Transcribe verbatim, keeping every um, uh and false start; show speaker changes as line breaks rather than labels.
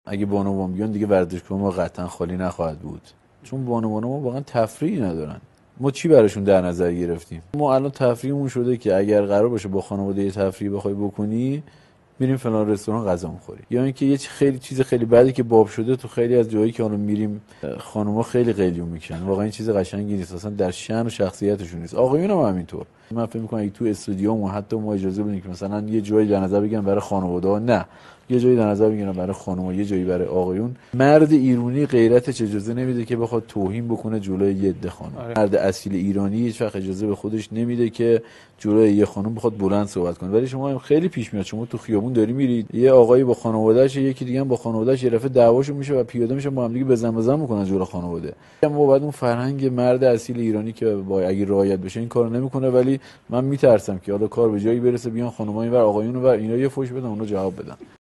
اگه بانوان بیان دیگه ورزشگاه ما قطعا خالی نخواهد بود، چون بانوان ما واقعا تفریحی ندارن. ما چی براشون در نظر گرفتیم؟ ما الان تفریحمون شده که اگر قرار باشه با خانواده تفریح بخوای بکنی، میریم فلان رستوران غذا می‌خوریم، یا اینکه یه خیلی چیز خیلی بدی که باب شده تو خیلی از جایی که الان میریم خانوما خیلی قلیون میکنن. واقعا این چیز قشنگی نیست، اصلا در شأن و شخصیتشون نیست. آقایون هم همینطور. من فکر می‌کنم اگه تو استودیوم حتی ما اجازه بدیم که مثلا یه جایی در نظر بگیرن برای خانواده‌ها، نه یه جایی در نظر بگیرن برای خانوما، یه جایی برای آقایون. مرد ایرانی غیرتش اجازه نمیده که بخواد توهین بکنه جلوی یه عده خانم. آره. مرد اصیل ایرانی هیچ وقت اجازه به خودش نمیده که جلوی یه خانم بخواد بلند صحبت کنه. ولی شما هم خیلی پیش میاد، شما تو خیابون داری میرید، یه آقایی با خانواده‌اش، یکی دیگه هم با خانواده‌اش یه دفعه دعواشون میشه و پیاده میشن با هم دیگه بزن بزن میکنن جلوی خانواده. ما بعد اون فرهنگ مرد اصیل ایرانی که با اگه رعایت بشه این کارو نمیکنه، ولی من میترسم که حالا کار به جایی برسه بیان خانم‌ها اینور آقایون اونور اینا یه فوش بدن اونو جواب بدن.